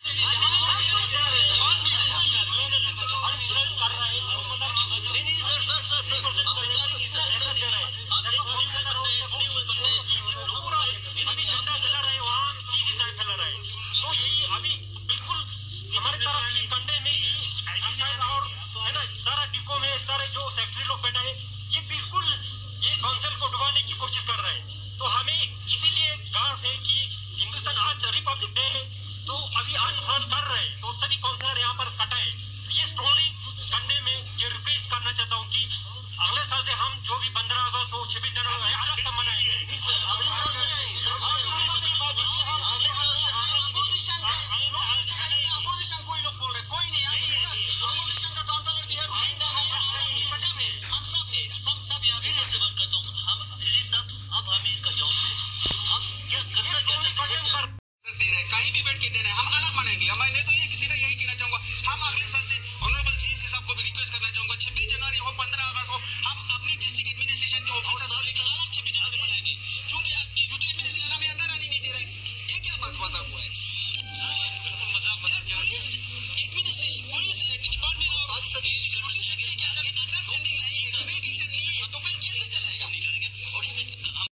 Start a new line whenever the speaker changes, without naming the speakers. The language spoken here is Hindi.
सारे जो सेक्रेटरी लोग बैठे हैं ये बिल्कुल ये काउंसिल को डुबाने की कोशिश कर रहे हैं। तो हमें इसीलिए गार्ड है कि हिंदुस्तान आज रिपब्लिक डे है तो अभी अनफॉल कर रहे हैं तो सभी काउंसिलर यहाँ पर कटाए। ये स्ट्रॉन्गली संडे में ये रिक्वेस्ट करना चाहता हूँ कि अगले साल से हम जो भी 15 अगस्त हो 26 जनवरी अलग से मनाएंगे।